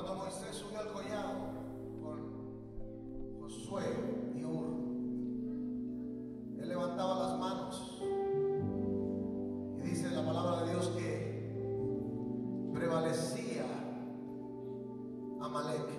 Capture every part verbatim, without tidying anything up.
Cuando Moisés subió al collado con Josué y Hur, él levantaba las manos y dice la palabra de Dios que prevalecía Amalek,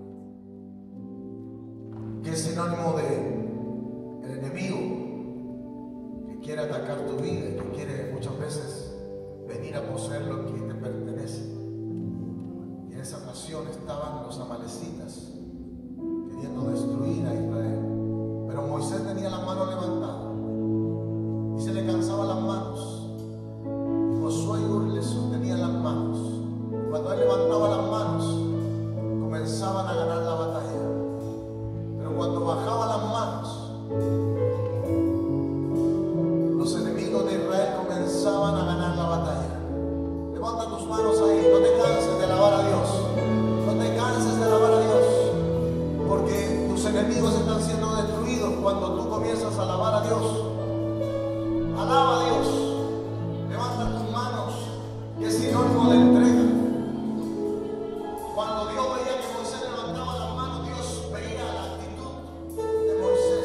que es sinónimo de el enemigo que quiere atacar tu vida, que quiere muchas veces venir a poseer lo que te pertenece. Y en esa ocasión estaban los amalecitas queriendo destruir a Israel, pero Moisés tenía la mano levantada y se le cansaban las manos, y Josué y Hur le sostenían las manos. Cuando él levantaba las manos comenzaban a ganar la batalla, pero cuando bajaba las manos los enemigos de Israel comenzaban a ganar la batalla. Levanta tus manos ahí, no te canses de alabar a Dios, no te canses de alabar a Dios, porque tus enemigos están siendo destruidos cuando tú comienzas a alabar a Dios. Alaba a Dios, levanta tus manos, que es sinónimo de entrega. Cuando Dios veía que Moisés levantaba las manos, Dios veía la actitud de Moisés.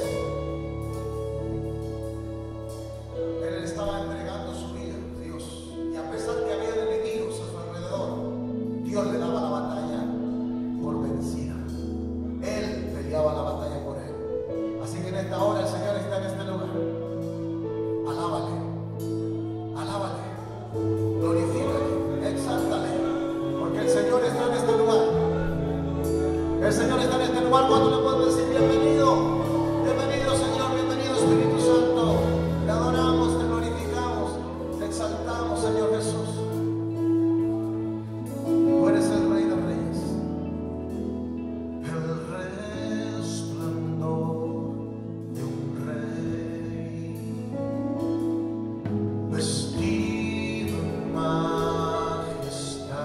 Él estaba entregando su vida a Dios, y a pesar que había enemigos a su alrededor, Dios le daba la batalla por vencida. Él peleaba la batalla por él. Así que en esta hora el Señor está en este lugar. Alábale, alábale, glorifícale, exáltale, porque el Señor está en este lugar. El Señor está en este lugar. Cuando le puedes decir bienvenido, bienvenido Señor, bienvenido Espíritu Santo. Te adoramos, te glorificamos, te exaltamos, Señor Jesús. Tú eres el Rey de Reyes. El resplandor de un rey, vestido en majestad,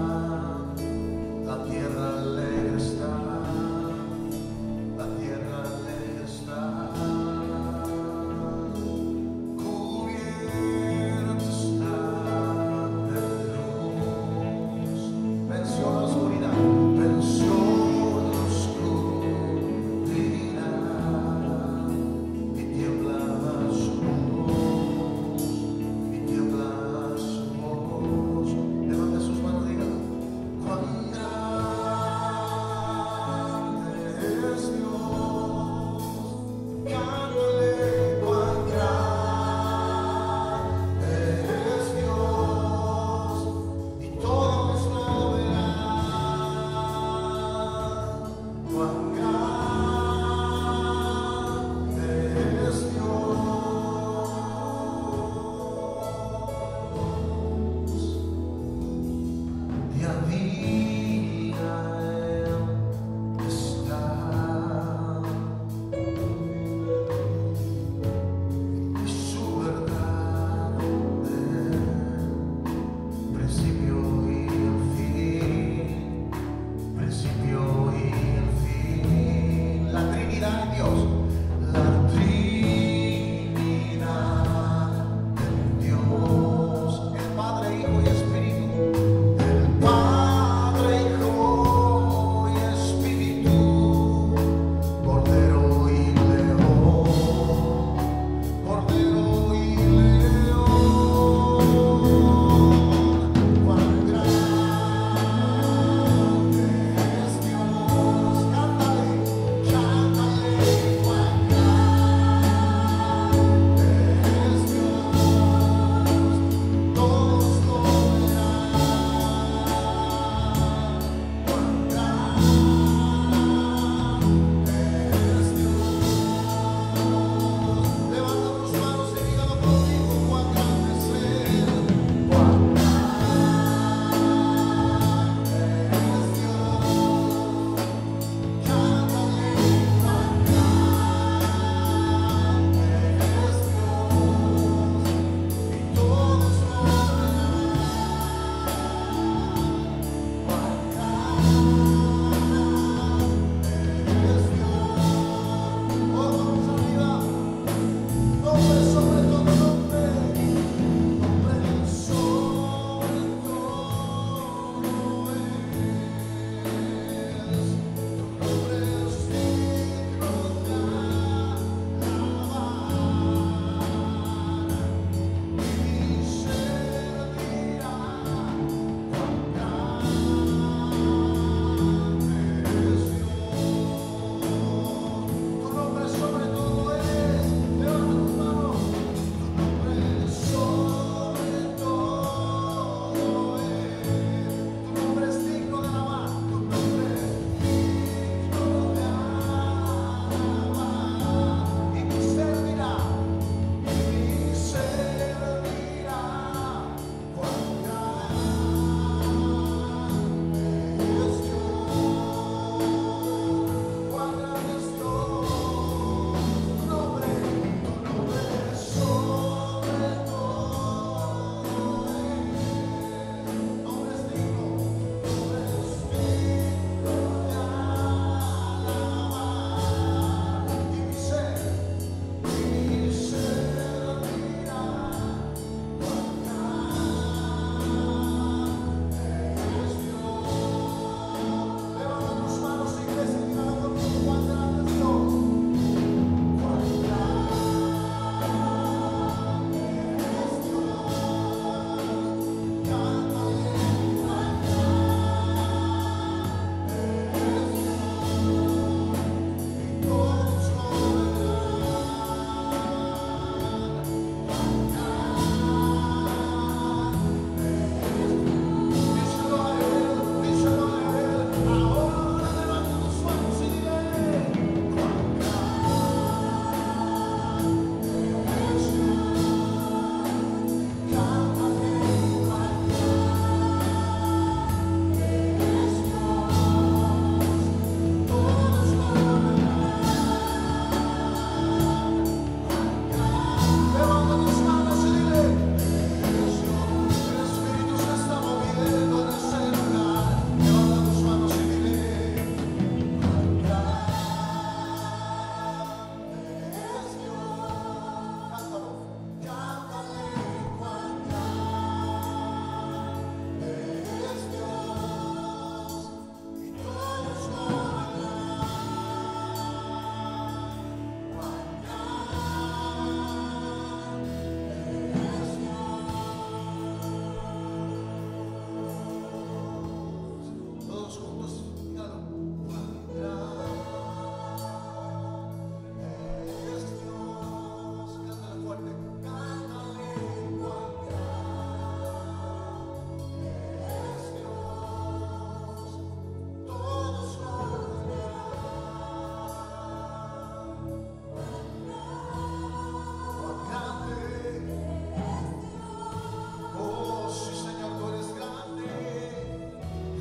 la tierra alegre está, la tierra alegre está, cubierta está de luz, venció la oscuridad, venció la oscuridad, y tiembla su voz, y tiembla su voz. Levante sus manos, diga: cuán grande es Dios, cántale, cuán grande es Dios, y todos lo verán. Cuán grande es Dios. Día a día Él está, y su verdad del principio y el fin, principio y el fin. La Trinidad en Dios, la Trinidad en Dios, el Padre, Hijo y Espíritu, el Padre,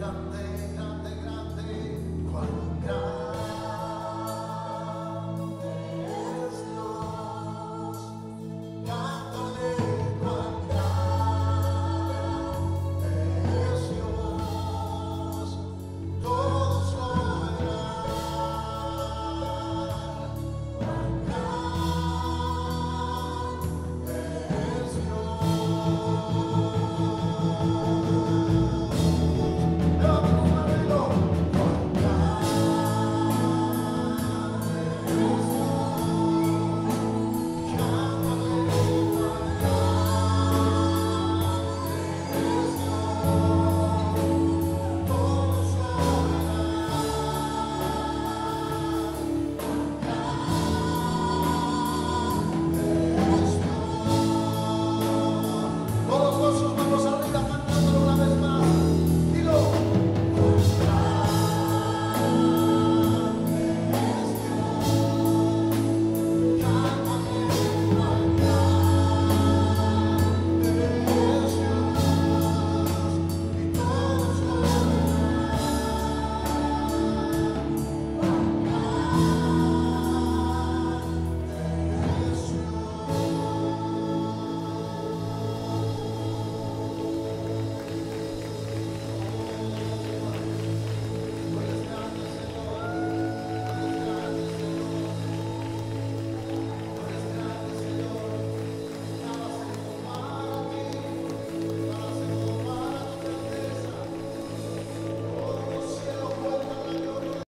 grande.